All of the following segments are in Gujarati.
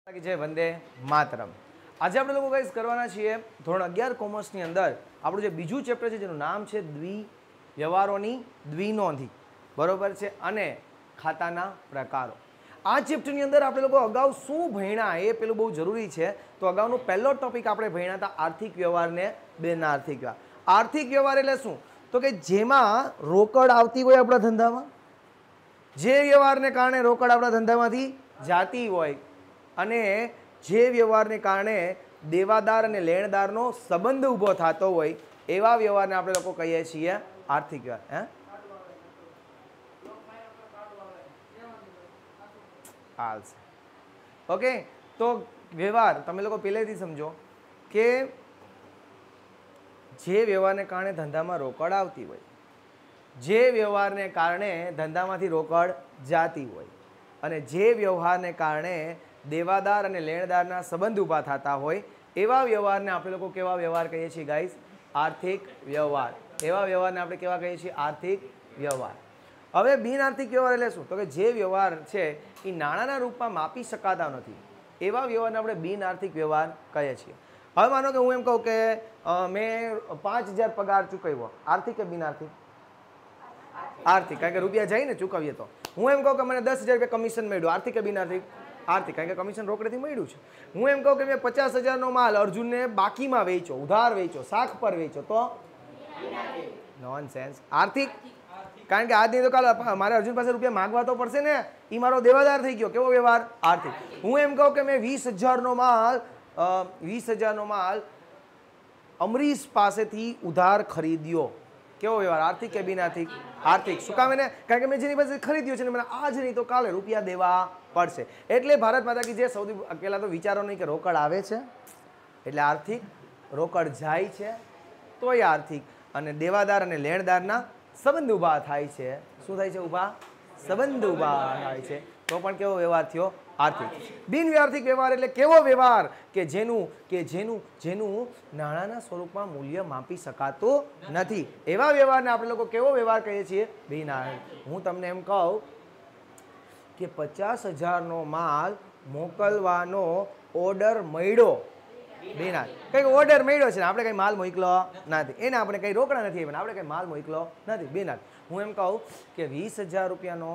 जय वंदे मातरम। आज આપણે લોકો ગાઈસ કરવાના છીએ ધોરણ 11 કોમર્સની અંદર આપણું જે બીજું ચેપ્ટર છે જેનું નામ છે વ્યવહારોની દ્વિનોંધી, બરોબર છે, અને ખાતાના પ્રકારો। આ ચેપ્ટરની અંદર આપણે લોકો અગાઉ શું ભણ્યા એ પેલું બહુ જરૂરી છે। તો અગાઉનો પહેલો ટોપિક આપણે ભણ્યા હતા આર્થિક વ્યવહારને બિનઆર્થિક વ્યવહાર। આર્થિક વ્યવહાર એટલે શું? તો કે જેમાં રોકડ આવતી હોય આપણા ધંધામાં, જે વ્યવહારને કારણે રોકડ આપણા ધંધામાંથી જાતી હોય અને જે વ્યવહારને કારણે દેવાદાર અને લેણદારનો સંબંધ ઊભો થતો હોય એવા વ્યવહારને આપણે લોકો કહીએ છીએ આર્થિક વ્યવહાર। ઓકે, તો વ્યવહાર તમે લોકો પહેલેથી સમજો કે જે વ્યવહારને કારણે ધંધામાં રોકડ આવતી હોય, જે વ્યવહારને કારણે ધંધામાંથી રોકડ જાતી હોય અને જે વ્યવહારને કારણે દેવાદાર અને લેણદારના સંબંધ ઊભા થતા હોય એવા વ્યવહારને આપણે લોકો કેવા વ્યવહાર કહીએ છીએ ગાઈસ? આર્થિક વ્યવહાર। એવા વ્યવહારને આપણે કેવા કહીએ છીએ? આર્થિક વ્યવહાર। હવે બિનઆર્થિક વ્યવહાર એટલે શું? તો કે જે વ્યવહાર છે એ નાણાંના રૂપમાં માપી શકાતા નથી એવા વ્યવહારને આપણે બિનઆર્થિક વ્યવહાર કહીએ છીએ। હવે માનો કે હું એમ કહું કે મેં 5000 પગાર ચૂકવ્યો, આર્થિક કે બિનઆર્થિક? આર્થિક, કારણ કે રૂપિયા જઈને ચૂકવીએ તો। હું એમ કહું કે મને 10,000 રૂપિયા કમિશન મળ્યું, આર્થિક કે બિનઆર્થિક? આર્થિક, કારણ કે કમિશન રોકડેથી મળ્યું છે। હું એમ કહું કે મેં 50,000નો માલ અર્જુનને બાકીમાં વેચ્યો, ઉધાર વેચ્યો, શાખ પર વેચ્યો, તો નોનસેન્સ। આર્થિક, કારણ કે આજની તો કાલે મારે અર્જુન પાસે રૂપિયા માગવા તો પડશે ને, એ મારો દેવાદાર થઈ ગયો। કેવો વ્યવહાર? આર્થિક। હું એમ કહું કે મેં 20,000નો માલ અમરીશ પાસેથી ઉધાર ખરીદ્યો, કેવો વ્યવહાર? આર્થિક કે બિનઆર્થિક? આર્થિક। શું કામ એને? કારણ કે મેં જેની પાસે ખરીદ્યો છે ને મને આજ નહીં તો કાલે રૂપિયા દેવા પડશે। એટલે ભારત માતા કી જે સૌથી પહેલાં તો વિચારો નહીં કે રોકડ આવે છે એટલે આર્થિક, રોકડ જાય છે તોય આર્થિક, અને દેવાદાર અને લેણદારના સંબંધ ઊભા થાય છે। શું થાય છે? ઊભા સંબંધ ઊભા થાય છે તો પણ કેવો વ્યવહાર થયો? આર્થિક। બિનવ્યાર્થિક વ્યવહાર એટલે કેવો વ્યવહાર કે જેનું નાણાંના સ્વરૂપમાં મૂલ્ય માપી શકાતું નથી એવા વ્યવહારને આપણે લોકો કેવો વ્યવહાર કહીએ છીએ? બિનઆર્થિક। હું તમને એમ કહું કે 50,000નો માલ મોકલવાનો ઓર્ડર મળ્યો, બિનઆર્થિક, કંઈક ઓર્ડર મળ્યો છે ને આપણે કંઈ માલ મોકલો નથી, એને આપણે કંઈ રોકડા નથી, આપણે કંઈ માલ મોકલો નથી, બિનઆર્થિક। હું એમ કહું કે 20,000 રૂપિયાનો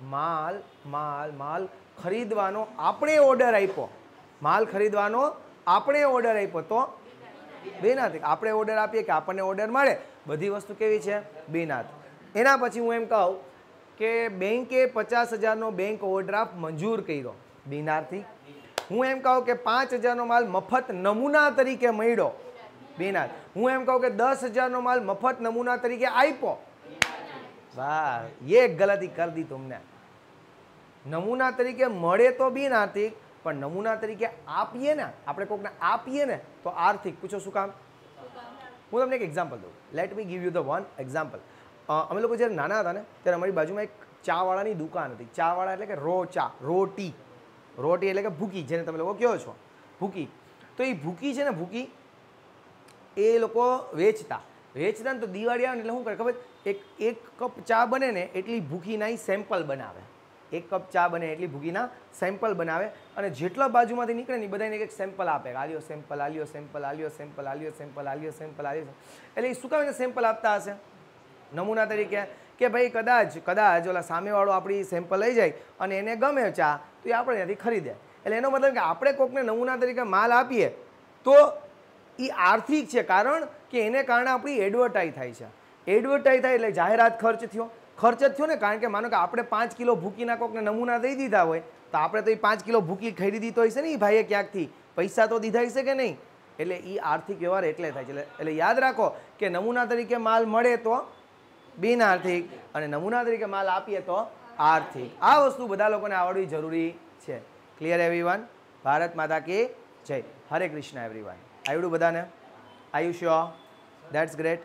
માલ ખરીદવાનો આપણે ઓર્ડર આપ્યો, માલ ખરીદવાનો આપણે ઓર્ડર આપ્યો તો બિનઆર્થિક। આપણે ઓર્ડર આપીએ કે આપણને ઓર્ડર મળે, બધી વસ્તુ કેવી છે? બિનઆર્થિક। એના પછી હું એમ કહું કે બેંકે 50,000નો બેંક ઓવરડ્રાફ્ટ મંજૂર કર્યો, બિનઆર્થિક। હું એમ કહું કે 5,000નો માલ મફત નમૂના તરીકે મળ્યો, બિનઆર્થિક। હું એમ કહું કે 10,000નો માલ મફત નમૂના તરીકે આપ્યો, વાહ, ये गलती कर दी तुमने। નમૂના તરીકે મળે તો બિનઆર્થિક, પણ નમૂના તરીકે આપીએ ને, આપણે કોકને આપીએ ને તો આર્થિક। પૂછો શું કામ? હું તમને એક એક્ઝામ્પલ દઉં, let me give you the one example. અમે લોકો જ્યારે નાના હતા ને ત્યારે અમારી બાજુમાં એક ચાવાળાની દુકાન હતી। ચાવાળા એટલે કે રોટી એટલે કે ભૂકી, જેને તમે લોકો કહો છો ભૂકી। તો એ ભૂકી છે ને, ભૂકી એ લોકો વેચતા ને તો દિવાળી આવે ને એટલે શું કરે ખબર? એક કપ ચા બને ને એટલી ભૂકીના સેમ્પલ બનાવે, એક કપ ચા બને એટલી ભૂકીના સેમ્પલ બનાવે અને જેટલા બાજુમાંથી નીકળે ને બધાને એક સેમ્પલ આપે, આલ્યો સેમ્પલ, આલ્યો સેમ્પલ, આલ્યો સેમ્પલ, આલ્યો સેમ્પલ, આલ્યો સેમ્પલ, આલ્યો સેમ્પલ। એટલે એ શું કામ એને સેમ્પલ આપતા હશે? નમૂના તરીકે, કે ભાઈ કદાચ ઓલા સામેવાળો આપણી સેમ્પલ લઈ જાય અને એને ગમે ચા તો એ આપણે ત્યાંથી ખરીદે। એટલે એનો મતલબ કે આપણે કોકને નમૂના તરીકે માલ આપીએ તો એ આર્થિક છે, કારણ કે એને કારણે આપણી એડવર્ટાઈઝ થાય છે। એડવર્ટાઈઝ થાય એટલે જાહેરાત ખર્ચ જ થયો ને, કારણ કે માનો કે આપણે 5 કિલો ભૂકીના કોકને નમૂના દઈ દીધા હોય તો આપણે તો એ 5 કિલો ભૂકી ખરીદી તો હશે ને એ ભાઈએ ક્યાંકથી, પૈસા તો દીધા હશે કે નહીં? એટલે એ આર્થિક વ્યવહાર એટલે થાય છે। એટલે યાદ રાખો કે નમૂના તરીકે માલ મળે તો બિનઆર્થિક અને નમૂના તરીકે માલ આપીએ તો આર્થિક। આ વસ્તુ બધા લોકોને આવડવી જરૂરી છે। Clear everyone? ભારત માતા કી જય। હરે કૃષ્ણ એવરીવન। આવડ્યું બધાને? Are you sure? That's great.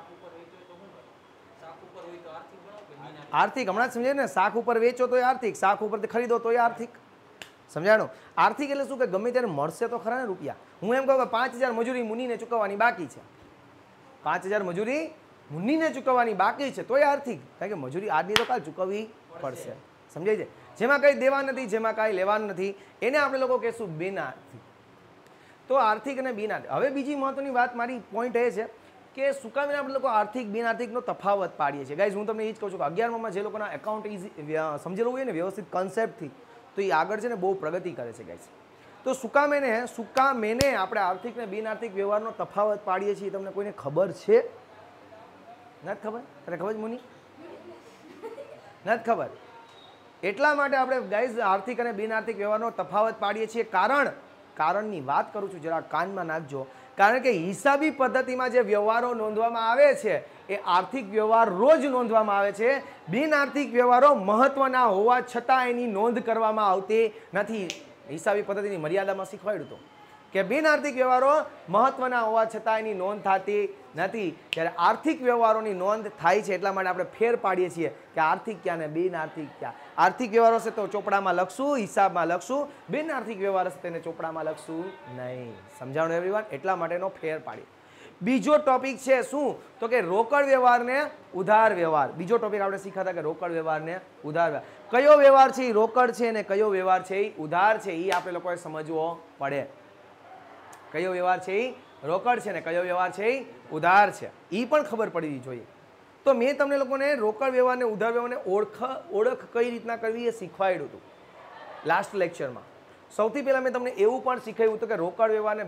આર્થિક હમણાં જ સમજાય ને, શાક ઉપર વેચો તો આર્થિક, શાક ઉપરથી ખરીદો તો આર્થિક। સમજાણું? આર્થિક એટલે શું કે ગમે ત્યારે મળશે તો ખરા ને રૂપિયા। હું એમ કહું કે 5,000 મજૂરી મુનિને ચૂકવવાની બાકી છે, 5,000 મજૂરી મુનિને ચૂકવવાની બાકી છે તોય આર્થિક, કારણ કે મજૂરી આજની તો કાલ ચૂકવવી પડશે। સમજાય છે? જેમાં કંઈ દેવા નથી, જેમાં કાંઈ લેવાનું નથી, એને આપણે લોકો કહેશું બિનઆર્થિક. તો આર્થિક અને બિનઆર્થિક. હવે બીજી મહત્વની વાત, મારી પોઈન્ટ એ છે કે શું કામ આપણે લોકો આર્થિક બિનઆર્થિકનો તફાવત પાડીએ છીએ. ગાઈઝ હું તમને એ જ કહું છું કે 11માં જે લોકોના એકાઉન્ટ સમજેલું હોય ને વ્યવસ્થિત કન્સેપ્ટથી, તો એ આગળ છે ને બહુ પ્રગતિ કરે છે ગાઈઝ. તો શું કામ એને આપણે આર્થિક ને બિનઆર્થિક વ્યવહારનો તફાવત પાડીએ છીએ, તમને કોઈને ખબર છે? નથી ખબર? તને ખબર જ મુની? નથી ખબર? એટલા માટે આપણે ગાઈઝ આર્થિક અને બિનઆર્થિક વ્યવહારનો તફાવત પાડીએ છીએ. કારણની વાત કરું છું, જરા કાનમાં નાખજો. કારણ કે હિસાબી પદ્ધતિમાં જે વ્યવહારો નોંધવામાં આવે છે એ આર્થિક વ્યવહાર રોજ નોંધવામાં આવે છે. બિનઆર્થિક વ્યવહારો મહત્વના હોવા છતાં એની નોંધ કરવામાં આવતી નથી. હિસાબી પદ્ધતિની મર્યાદામાં શીખવાડ્યું હતું કે બિનઆર્થિક વ્યવહારો મહત્વના હોવા છતાં એની નોંધ થતી નથી. જ્યારે આર્થિક વ્યવહારોની નોંધ થાય છે. એટલા માટે આપણે ફેર પાડીએ છીએ કે આર્થિક ક્યાં ને બિનઆર્થિક ક્યાં. આર્થિક વ્યવહારો છે તો ચોપડામાં લખશું, હિસાબમાં લખશું. બિનઆર્થિક વ્યવહાર છે તેને ચોપડામાં લખશું નહીં. સમજાણું એવરીવન? એટલા માટેનો ફેર પાડીએ. બીજો ટોપિક છે શું? તો કે રોકડ વ્યવહારને ઉધાર વ્યવહાર. બીજો ટોપિક આપણે શીખ્યા હતા કે રોકડ વ્યવહારને ઉધાર વ્યવહાર. કયો વ્યવહાર છે એ રોકડ છે અને કયો વ્યવહાર છે એ ઉધાર છે, એ આપણે લોકોએ સમજવો પડે. કયો વ્યવહાર છે એ રોકડ છે ને કયો વ્યવહાર છે એ ઉધાર છે, એ પણ ખબર પડવી જોઈએ. તો મેં તમને લોકોને રોકડ વ્યવહારને ઉધાર વ્યવહારને ઓળખ કઈ રીતના કરવી એ શીખવાડ્યું હતું લાસ્ટ લેક્ચરમાં. સૌથી પહેલાં મેં તમને એવું પણ શીખવ્યું હતું કે રોકડ વ્યવહારને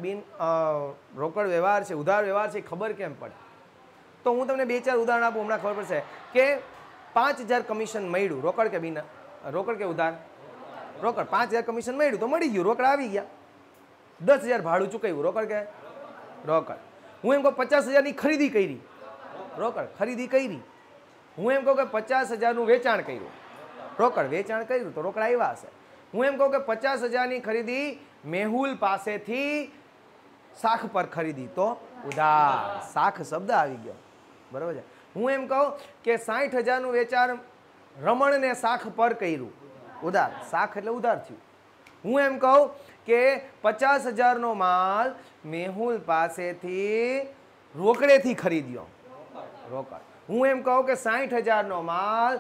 રોકડ વ્યવહાર છે, ઉધાર વ્યવહાર છે, ખબર કેમ પડે. તો હું તમને 2-4 ઉદાહરણ આપું, હમણાં ખબર પડશે કે 5000 કમિશન મળ્યું, રોકડ કે રોકડ કે ઉધાર? રોકડ. 5000 કમિશન મળ્યું તો મળી ગયું, રોકડ આવી ગયા. 10,000 ભાડું ચૂકવ્યું, રોકડ કે રોકડ. હું એમ કહું 50,000ની ખરીદી કરી, રોકડ. ખરીદી કરી. હું એમ કહું કે 50,000નું વેચાણ કર્યું, રોકડ. વેચાણ કર્યું તો રોકડ આવ્યા હશે. હું એમ કહું કે 50,000ની ખરીદી મેહુલ પાસેથી શાખ પર ખરીદી તો ઉધાર. શાખ શબ્દ આવી ગયો, બરાબર છે. હું એમ કહું કે 60,000નું વેચાણ રમણને શાખ પર કર્યું, ઉધાર. શાખ એટલે ઉધાર થયું. હું એમ કહું કે 50,000નો માલ મેહુલ પાસેથી રોકડેથી ખરીદ્યો, રોકડ. હું એમ કહું કે 60,000નો માલ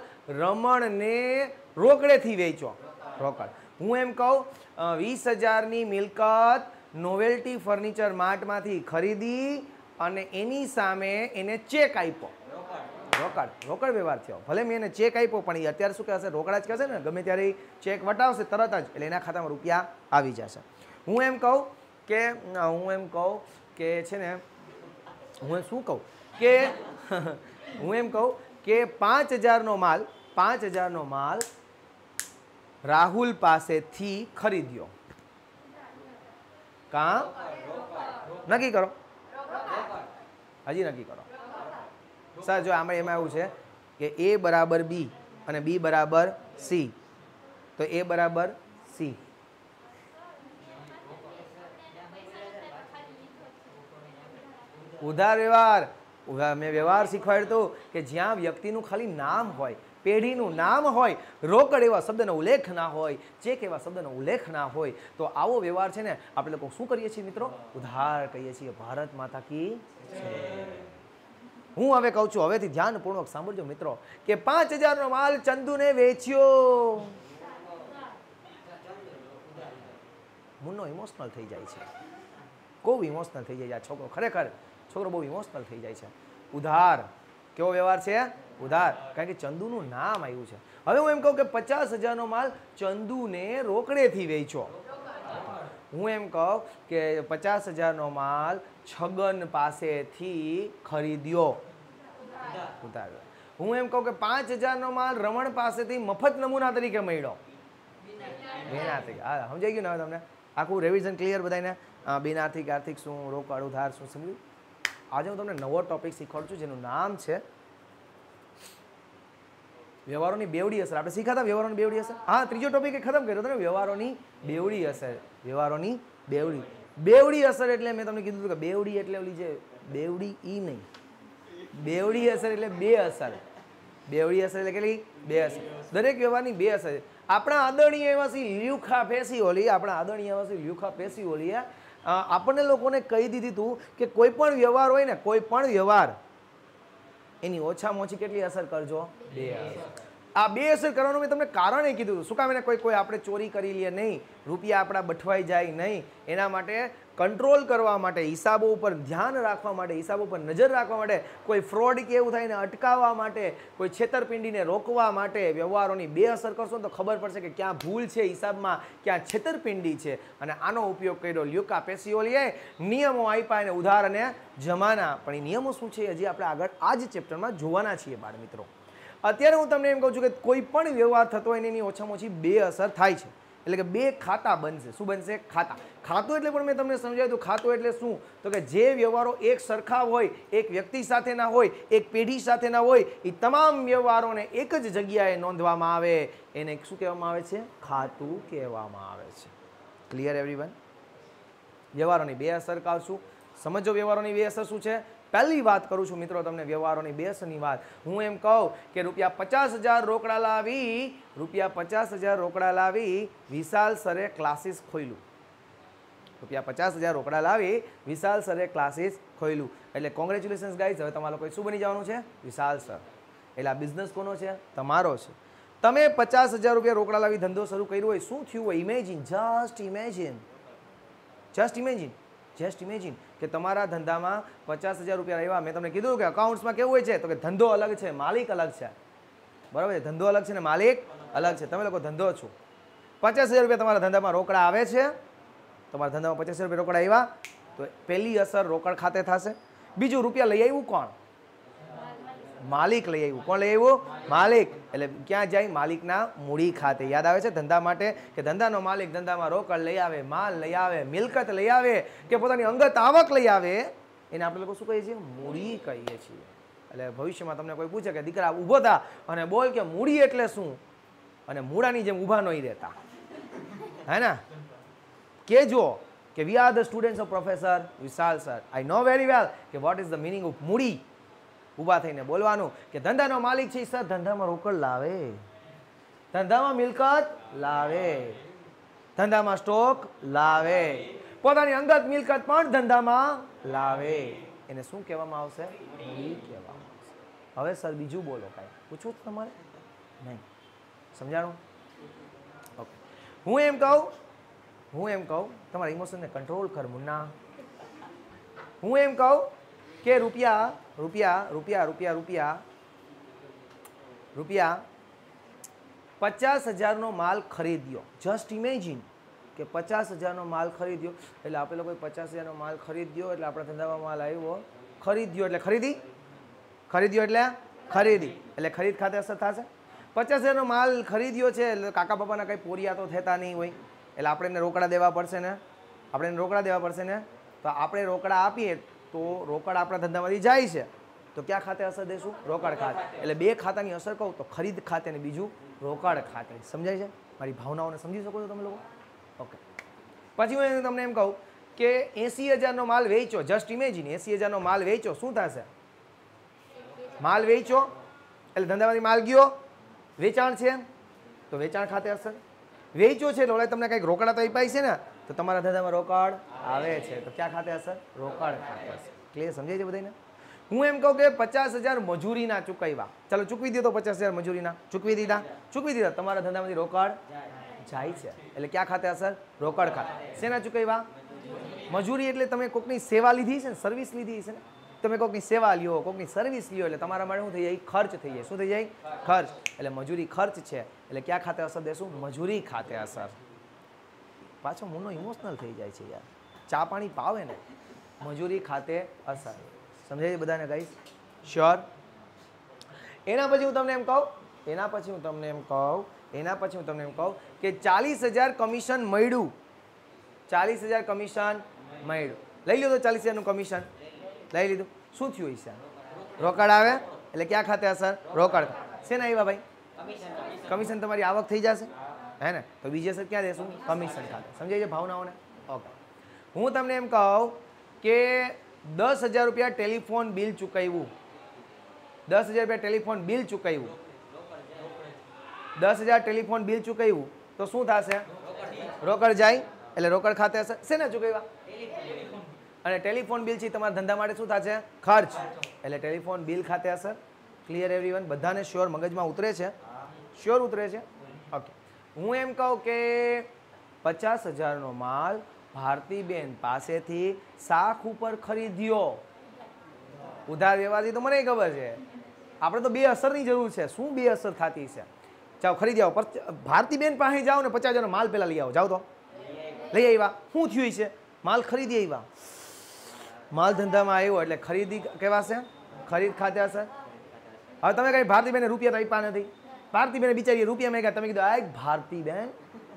રમણને રોકડેથી વેચ્યો, રોકડ. હું એમ કહું 20,000ની મિલકત નોવેલ્ટી ફર્નિચર માર્ટમાંથી ખરીદી અને એની સામે એને ચેક આપ્યો, રોકડ. રોકડ વ્યવહાર થયો. ભલે મેં એને ચેક આપ્યો પણ એ અત્યારે શું કહેશે? રોકડા જ કહેશે ને. ગમે ત્યારે ચેક વટાવશે તરત જ, એટલે એના ખાતામાં રૂપિયા આવી જશે. હું એમ કહું કે છે ને, હું શું કહું કે હું એમ કહું કે 5,000નો માલ રાહુલ પાસેથી ખરીદ્યો. કાં નક્કી કરો, હજી નક્કી કરો. સર જો આમાં એમાં એવું છે કે A બરાબર B અને B બરાબર C, તો A બરાબર C. ઉધાર વ્યવહાર. મેં વ્યવહાર શીખવાડ્યું કે જ્યાં વ્યક્તિનું ખાલી નામ હોય, પેઢીનું નામ હોય, રોકડ એવા શબ્દનો ઉલ્લેખ ના હોય, ચેક એવા શબ્દનો ઉલ્લેખ ના હોય, તો આવો વ્યવહાર છે ને આપણે લોકો શું કરીએ છીએ મિત્રો? ઉધાર કહીએ છીએ. ભારત માતા કી જય. હું હવે કહું છું, હવેથી ધ્યાનપૂર્વક સાંભળજો મિત્રો, કે 5,000નો માલ ચંદુને વેચ્યો. મુન્નો ઇમોશનલ થઈ જાય છે, બહુ ઇમોશનલ થઈ જાય છે છોકરો. ખરેખર છોકરો બહુ ઇમોશનલ થઈ જાય છે. ઉધાર. કેવો વ્યવહાર છે? ઉધાર. કારણ કે ચંદુનું નામ આવ્યું છે. હવે હું એમ કહું કે 50,000નો માલ ચંદુને રોકડેથી વેચ્યો. હું એમ કહું કે 50,000નો માલ છગન પાસેથી ખરીદ્યો, ઉધાર. હું એમ કહું કે 5,000નો માલ રમણ પાસેથી મફત નમૂના તરીકે મળ્યો, બિનઆર્થિક. હા સમજાઈ ગયું ને હવે તમને? આખું રિવિઝન ક્લિયર બધાને? બિનઆર્થિક, આર્થિક શું, રોકડ, ઉધાર શું, સમજ્યું? આજે હું તમને નવો ટોપિક શીખવાડું છું જેનું નામ છે વ્યવહારોની બેવડી અસર. આપણે શીખ્યા હતા વ્યવહારોની બેવડી અસર. હા, ત્રીજો ટોપિક એ ખતમ કર્યો હતો ને, વ્યવહારોની બેવડી અસર. વ્યવહારોની બેવડી અસર એટલે મેં તમને કીધું કે બેવડી એટલે ઓલી જે બેવડી ઈ નહીં, બેવડી અસર એટલે બે અસર. બેવડી અસર એટલે કેટલી? બે અસર. દરેક વ્યવહારની બે અસર. આપણા આદરણીય એવા લ્યુખા પેશી ઓલીએ આપણને લોકોને કહી દીધી હતું કે કોઈ પણ વ્યવહાર હોય ને, કોઈ પણ વ્યવહાર એની ઓછામાં ઓછી કેટલી અસર કરજો? બે અસર. આ બેઅસર કરવાનું મેં તમને કારણ એ કીધું. શું કામ? એને કોઈ આપણે ચોરી કરી લઈએ નહીં, રૂપિયા આપણા બઠવાઈ જાય નહીં, એના માટે કંટ્રોલ કરવા માટે, હિસાબો ઉપર ધ્યાન રાખવા માટે, હિસાબો ઉપર નજર રાખવા માટે, કોઈ ફ્રોડ કે એવું થાય ને અટકાવવા માટે, કોઈ છેતરપિંડીને રોકવા માટે વ્યવહારોની બેઅસર કરશો તો ખબર પડશે કે ક્યાં ભૂલ છે હિસાબમાં, ક્યાં છેતરપિંડી છે. અને આનો ઉપયોગ કર્યો લ્યુકા પેસિયોલીએ. નિયમો આપ્યા એને ઉધાર અને જમાના. પણ એ નિયમો શું છે હજી આપણે આગળ આ જ ચેપ્ટરમાં જોવાના છીએ બાળ મિત્રો. અત્યારે હું તમને એમ કહું છું કે કોઈ પણ વ્યવહાર થતો હોય એની ઓછામાં ઓછી બેઅસર થાય છે. એટલે કે બે ખાતા બનશે. શું બનશે? ખાતા. ખાતું એટલે પણ મેં તમને સમજાવ્યું હતું. ખાતું એટલે શું? તો કે જે વ્યવહારો એક સરખા હોય, એક વ્યક્તિ સાથેના હોય, એક પેઢી સાથેના હોય, એ તમામ વ્યવહારોને એક જ જગ્યાએ નોંધવામાં આવે એને શું કહેવામાં આવે છે? ખાતું કહેવામાં આવે છે. Clear everyone? વ્યવહારોની બે અસર કાઢશું. સમજો વ્યવહારોની બે અસર શું છે. પહેલી વાત કરું છું મિત્રો તમને વ્યવહારોની બે અસરની વાત. હું એમ કહું કે ₹50,000 રોકડા લાવી, ₹50,000 રોકડા લાવી વિશાલ સરે ક્લાસીસ ખોલ્યું. ₹50,000 રોકડા લાવી વિશાલ સરે ક્લાસીસ ખોલ્યું. એટલે કોંગ્રેચ્યુલેશન્સ ગાઈઝ, હવે તમારા લોકોએ શું બની જવાનું છે? વિશાલ સર. એટલે આ બિઝનેસ કોનો છે? તમારો છે. તમે ₹50,000 રોકડા લાવી ધંધો શરૂ કર્યો હોય, શું થયું હોય? Imagine, just imagine, just imagine, just imagine કે તમારા ધંધામાં ₹50,000 આવ્યા. મેં તમને કીધું કે અકાઉન્ટ્સમાં કેવું હોય છે? તો કે ધંધો અલગ છે, માલિક અલગ છે. બરાબર છે? ધંધો અલગ છે ને માલિક અલગ છે. તમે લોકો ધંધો છો. ₹50,000 તમારા ધંધામાં રોકડા આવે છે. તમારા ધંધામાં ₹50,000 રોકડા આવ્યા તો પહેલી અસર રોકડ ખાતે થશે. બીજું, રૂપિયા લઈ આવ્યું કોણ? માલિક લઈ આવ્યું. કોણ લઈ આવ્યું? માલિક. એટલે ક્યાં જાય? માલિકના મૂડી ખાતે. યાદ આવે છે ધંધા માટે કે ધંધાનો માલિક ધંધામાં રોકડ લઈ આવે, માલ લઈ આવે, મિલકત લઈ આવે કે પોતાની અંગત આવક લઈ આવે, એને આપણે લોકો શું કહીએ છીએ? મૂડી કહીએ છીએ. એટલે ભવિષ્યમાં તમને કોઈ પૂછે કે દીકરા ઊભો થા અને બોલ કે મૂડી એટલે શું, અને મૂળાની જેમ ઊભા નહીં રહેતા, હે ને? કેજો કે we are the students of professor Vishal sir. I know very well કે what is the meaning of મૂડી. ઊભા થઈને બોલવાનું કે ધંધાનો માલિક છે સર ધંધામાં રોકડ લાવે, ધંધામાં મિલકત લાવે, ધંધામાં સ્ટોક લાવે, પોતાની અંગત મિલકત પણ ધંધામાં લાવે. એને શું કહેવામાં આવશે? મૂડી કહેવામાં આવશે. હવે સર બીજું બોલો, કાંઈ પૂછવું જ તમારે નહીં? સમજાણું? ઓકે. હું એમ કહું તમારા ઇમોશનને કંટ્રોલ કર મુન્ના. હું એમ કહું કે રૂપિયા 50,000નો માલ ખરીદ્યો. જસ્ટ ઇમેજિન કે 50,000નો માલ ખરીદ્યો. એટલે આપણે લોકોએ 50,000નો માલ ખરીદ્યો એટલે આપણા ધંધામાં માલ આવ્યો. ખરીદ્યો એટલે ખરીદી, ખરીદ્યો એટલે ખરીદી, એટલે ખરીદ ખાતે અસર થશે. 50,000નો માલ ખરીદ્યો છે એટલે કાકા બાપાના કંઈ પોરિયા તો થતા નહીં હોય, એટલે આપણે એને રોકડા દેવા પડશે ને, આપણે એને રોકડા દેવા પડશે ને. તો આપણે રોકડા આપીએ તો રોકડ આપણા ધંધામાંથી જાય છે તો ક્યાં ખાતે અસર દેશું? રોકડ ખાતે. એટલે બે ખાતાની અસર કહું તો ખરીદ ખાતે અને બીજું રોકડ ખાતે. સમજાય છે? મારી ભાવનાઓને સમજી શકો છો તમે લોકો? ઓકે. પછી હું તમને એમ કહું કે 80,000નો માલ વેચો. જસ્ટ ઇમેજિન 80,000નો માલ વેચો, શું થશે? માલ વેચો એટલે ધંધામાંથી માલ ગયો, વેચાણ છે તો વેચાણ ખાતે અસર. વેચો છે એટલે તમને કંઈક રોકડા તો આપ્યા છે ને, તો તમારા ધંધામાં રોકડ આવે છે તો ક્યાં ખાતે અસર? રોકડ ખાતે અસર. ક્લિયર? સમજાય છે બધાને? હું એમ કહું કે 50,000 મજૂરીના ચૂકવ્યા. ચાલો ચૂકવી દો તો 50,000 મજૂરીના ચૂકવી દીધા. તમારા ધંધામાંથી રોકડ જાય છે એટલે ક્યાં ખાતે અસર? રોકડ ખાતે. શેના ચૂકવ્યા? મજૂરી એટલે તમે કોઈકની સેવા લીધી છે ને, સર્વિસ લીધી છે ને, તમે કોઈકની સેવા લ્યો, કોઈકની સર્વિસ લ્યો એટલે તમારા માટે શું થઈ જાય? ખર્ચ થઈ જાય. શું થઈ જાય? ખર્ચ. એટલે મજૂરી ખર્ચ છે એટલે ક્યાં ખાતે અસર દેશું? મજૂરી ખાતે અસર. પાછો મુન્નો ઇમોશનલ થઈ જાય છે યાર, ચા પાણી પાવે ને. મજૂરી ખાતે અસર. સમજાય છે બધાને ગાઈસ? શ્યોર? એના પછી હું તમને એમ કહું કે 40,000 કમિશન મળ્યું. 40,000 કમિશન મળ્યું. લઈ લો તો 40,000નું કમિશન લઈ લીધું. શું થયું? હશે રોકડ આવે એટલે ક્યાં ખાતે અસર? રોકડ. શેના આવ્યા ભાઈ? કમિશન. તમારી આવક થઈ જશે હે ને, તો બીજી અસર ક્યાં દેશું? કમિશન ખાતે. સમજાય છે ભાવનાઓને? ઓકે. હું તમને એમ કહું કે 10,000 ટેલિફોન બિલ ચૂકવ્યું. 10,000 ટેલિફોન બિલ ચૂકવ્યું. 10,000 ટેલિફોન બિલ ચૂકવ્યું તો શું થશે? રોકડ જાય એટલે રોકડ ખાતે અસર. શેના ચૂકવ્યા? અને ટેલિફોન બિલ છે તમારા ધંધા માટે શું થશે? ખર્ચ. એટલે ટેલિફોન બિલ ખાતે અસર. Clear everyone? બધાને શ્યોર? મગજમાં ઉતરે છે? શ્યોર ઉતરે છે? ઓકે, હું એમ કહું કે 50,000નો માલ ભારતીબેન પાસેથી શાખ ઉપર ખરીદ્યો. ઉધાર વ્યવહારથી તો મને ખબર છે, આપણે તો બે અસરની જરૂર છે. શું બે અસર થતી છે? ચાલો ખરીદી આવો. ભારતીબેન પાસે જાઓ ને 50,000નો માલ પહેલાં લઈ આવો. જાઓ તો લઈ આવ્યા. શું થયું છે? માલ ખરીદી આવ્યા. માલ ધંધામાં આવ્યો એટલે ખરીદી કહેવાશે, ખરીદ ખાતે હશે. હવે તમે કઈ ભારતીબેને રૂપિયા તો આપ્યા નથી. ભારતીબેને બિચારી રૂપિયા મેં તમે કીધું એક ભારતીબેન,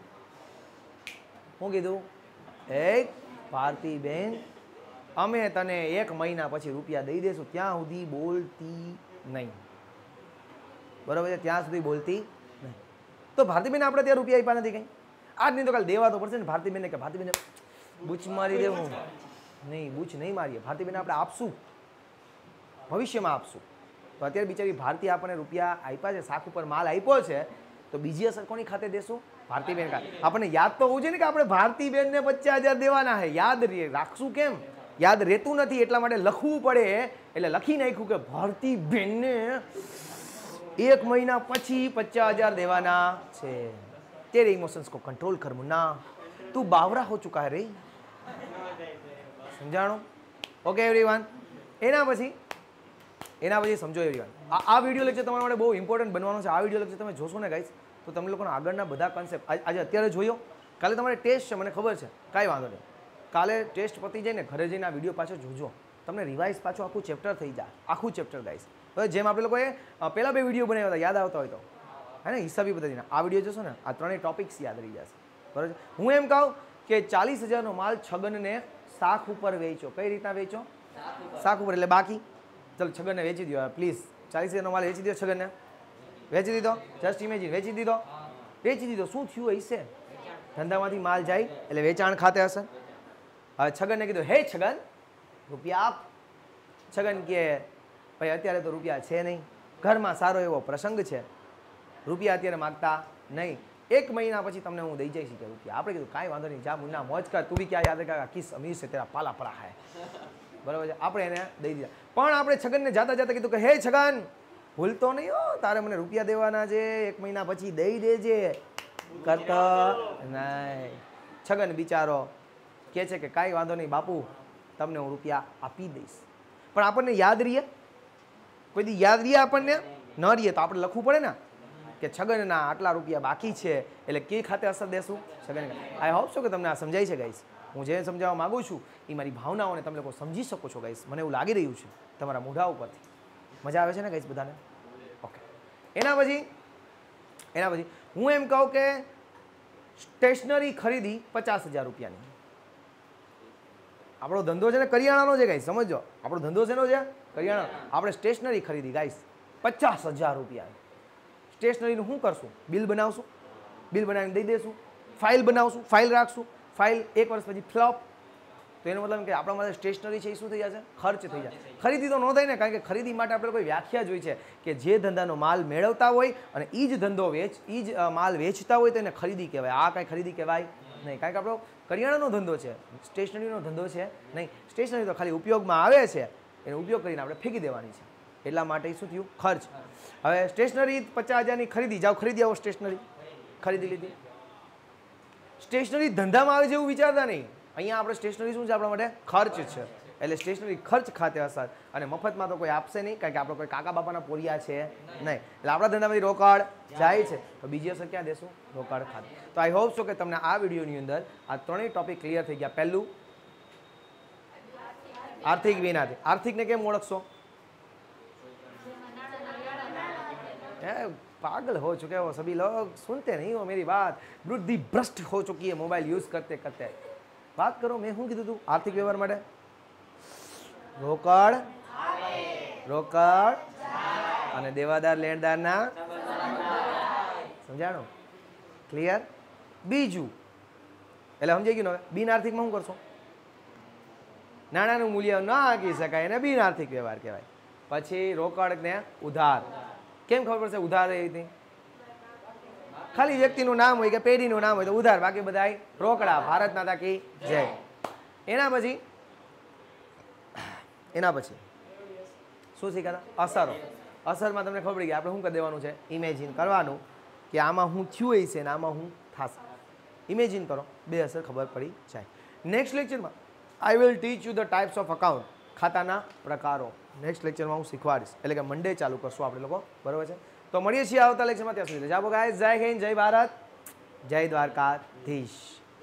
શું કીધું? એક ભારતીબેન, અમે તને 1 મહિના પછી રૂપિયા દઈ દેશું. ત્યાં સુધી બોલતી નહીં. બરોબર છે? ત્યાં સુધી બોલતી નહીં. તો ભારતીબેન આપણે ત્યાં રૂપિયા આપ્યા નથી કંઈ. આજ નહીં તો કાલે દેવા તો પડશે ને ભારતીબેનને, કે ભારતીબેન બૂચ મારી દેવું નહીં. બૂચ નહીં મારીએ, ભારતીબેન આપણે આપશું, ભવિષ્યમાં આપશું. તો અત્યારે બિચારી ભારતી આપણને રૂપિયા આપ્યા છે, શાખ ઉપર માલ આપ્યો છે, તો બીજી અસર કોની ખાતે દેશું? ભારતીબેન ખાતે. આપણને યાદ તો હોવું છે ને કે આપણે ભારતીબેનને 50,000 દેવાના છે. યાદ રાખશું કેમ? યાદ રહેતું નથી, એટલા માટે લખવું પડે. એટલે લખી નાખ્યું કે ભારતીબેનને 1 મહિના પછી 50,000 દેવાના છે. તેરે ઇમોશન્સ કો કંટ્રોલ કર મુન્ના, તું બાવરા હો ચુકા है रे. સમજાણું? Okay everyone. એના પછી સમજો એવરીવન, આ વિડીયો લેક્ચર તમારા માટે બહુ ઇમ્પોર્ટન્ટ બનવાનો છે. આ વિડીયો લેક્ચર તમે જોશો ને ગાઈસ, તો તમને લોકોના આગળના બધા કન્સેપ્ટ આજે અત્યારે જોયો. કાલે તમારે ટેસ્ટ છે, મને ખબર છે, કાંઈ વાંધો નહીં. કાલે ટેસ્ટ પતી જાય ને ઘરે જઈને આ વિડીયો પાછો જોજો, તમને રિવાઇઝ પાછું આખું ચેપ્ટર થઈ જાય. આખું ચેપ્ટર ગાઈસ. હવે જેમ આપણે લોકોએ પહેલાં 2 વિડીયો બનાવ્યા હતા, યાદ આવતા હોય તો, હે ને, હિસાબી પદ્ધતિના. આ વિડીયો જોશો ને, આ 3 ટોપિક્સ યાદ રહી જશે. બરાબર છે? હું એમ કહું કે 40,000નો માલ છગનને શાખ ઉપર વેચો. કઈ રીતના વેચો? શાખ ઉપર. એટલે બાકી ચલો છગનને વેચી દો પ્લીઝ. 40,000નો માલ વેચી દો છગનને. વેચી દીધો. જસ્ટ ઇમેજિન, વેચી દીધો. વેચી દીધો. શું થયું હશે? ધંધામાંથી માલ જાય એટલે વેચાણ ખાતે હશે. હવે છગનને કીધું, હે છગન રૂપિયા આપ. છગન કે ભાઈ અત્યારે તો રૂપિયા છે નહીં, ઘરમાં સારો એવો પ્રસંગ છે, રૂપિયા અત્યારે માગતા નહીં, 1 મહિના પછી તમને હું દઈ જઈશ કે રૂપિયા. આપણે કીધું કાંઈ વાંધો નહીં, જા મુન્ના મોજ કર, તું બી ક્યાં યાદ રાખા કિસ અમીર છે તેરા પાલા પડા હે. બરાબર છે? આપણે એને દઈ દીધા. પણ આપણે છગનને જાતા કીધું કે હે છગન ભૂલતો નહીં હો, તારે મને રૂપિયા દેવાના છે, 1 મહિના પછી દઈ દેજે. કરતો નહીં. છગન બિચારો કહે છે કે કાંઈ વાંધો નહીં બાપુ, તમને હું રૂપિયા આપી દઈશ. પણ આપણને યાદ રહીએ? કોઈ દી યાદ રહીએ આપણને? ન રહીએ તો આપણે લખવું પડે ને કે છગનના આટલા રૂપિયા બાકી છે, એટલે કઈ ખાતે અસર દેશું? છગન. આઈ હોપ છો કે તમને આ સમજાય છે ગાઈસ. હું જે સમજાવવા માગું છું એ મારી ભાવનાઓને તમે લોકો સમજી શકો છો ગાઈસ. મને એવું લાગી રહ્યું છે તમારા મોઢા ઉપરથી. મજા આવે છે ને ગાઈસ બધાને? ઓકે. એના પછી હું એમ કહું કે સ્ટેશનરી ખરીદી 50,000 રૂપિયાની. આપણો ધંધો છે ને કરિયાણાનો છે ગાઈસ, સમજો. આપણો ધંધો શેનો છે? કરિયાણા. આપણે સ્ટેશનરી ખરીદી ગાઈસ 50,000 રૂપિયા. સ્ટેશનરીનું શું કરશું? બિલ બનાવશું, બિલ બનાવીને દઈ દઈશું. ફાઇલ બનાવશું, ફાઇલ રાખશું, ફાઇલ 1 વર્ષ પછી ફ્લોપ. તો એનો મતલબ કે આપણા માટે સ્ટેશનરી છે એ શું થઈ જશે? ખર્ચ થઈ જાય. ખરીદી તો ન થાય ને, કારણ કે ખરીદી માટે આપણે કોઈ વ્યાખ્યા જ હોય છે કે જે ધંધાનો માલ મેળવતા હોય અને એ જ ધંધો એ જ માલ વેચતા હોય તો એને ખરીદી કહેવાય. આ કાંઈ ખરીદી કહેવાય નહીં, કારણ કે આપણો કરિયાણાનો ધંધો છે, સ્ટેશનરીનો ધંધો છે નહીં. સ્ટેશનરી તો ખાલી ઉપયોગમાં આવે છે, એનો ઉપયોગ કરીને આપણે ફેંકી દેવાની છે. એટલા માટે શું થયું? ખર્ચ. હવે સ્ટેશનરી 50,000ની ખરીદી, જાઓ ખરીદી આવો. સ્ટેશનરી ખરીદી લીધી. સ્ટેશનરી ધંધામાં આવે છે એવું વિચારતા નહીં. અહીંયા આપણે સ્ટેશનરી શું છે? આપણા માટે ખર્ચ છે. એટલે સ્ટેશનરી ખર્ચ ખાતે અસર. અને મફતમાં તો કોઈ આપશે નહીં, કારણ કે આપણે કોઈ કાકા બાપાના પોરિયા છે નહીં. એટલે આપણા ધંધામાંથી રોકડ જાય છે, તો બીજી અસર ક્યાં દેશું? રોકડ ખાતે. તો આઈ હોપ છો કે તમને આ વિડીયોની અંદર આ 3 ટોપિક ક્લિયર થઈ ગયા. પહેલું આર્થિક વિનાથી. આર્થિકને કેમ ઓળખશો? पागल हो चुके हो सभी लोग, सुनते नहीं हो मेरी बात. बुद्धि भ्रष्ट हो चुकी है मोबाइल यूज करते करते. बात करो, मैं શું કીધું તું આર્થિક વ્યવહાર માટે? રોકડ, રોકડ અને દેવાદાર લેણદારના સમજાણો? ક્લિયર? બીજું એટલે સમજાઈ ગયું ને? બિન આર્થિકમાં શું કરશો? નાણાંનું મૂલ્ય ન આંકી શકાય એને બિન આર્થિક વ્યવહાર કહેવાય. પછી રોકડ ને ઉધાર. કેમ ખબર પડશે ઉધાર એ રીતે? ખાલી વ્યક્તિનું નામ હોય કે પેઢીનું નામ હોય તો ઉધાર, બાકી બધા રોકડા. ભારત માતા કી જય. એના પછી શું શીખ્યા? અસરો. અસરમાં તમને ખબર પડી ગઈ આપણે શું કરી દેવાનું છે? ઇમેજિન કરવાનું કે આમાં હું થયું હશે ને આમાં હું થશે. ઇમેજિન કરો, બે અસર ખબર પડી જાય. નેક્સ્ટ લેક્ચરમાં I will teach you the types of account, ખાતાના પ્રકારો. નેક્સ્ટ લેક્ચરમાં હું શીખવાડીશ, એટલે કે મંડે ચાલુ કરશું આપણે લોકો, બરાબર છે. તો મળીએ છીએ આવતા લેક્ચરમાં, ત્યાં સુધી રજા આપો ગાઈઝ. જય હિન્દ, જય ભારત, જય દ્વારકાધીશ.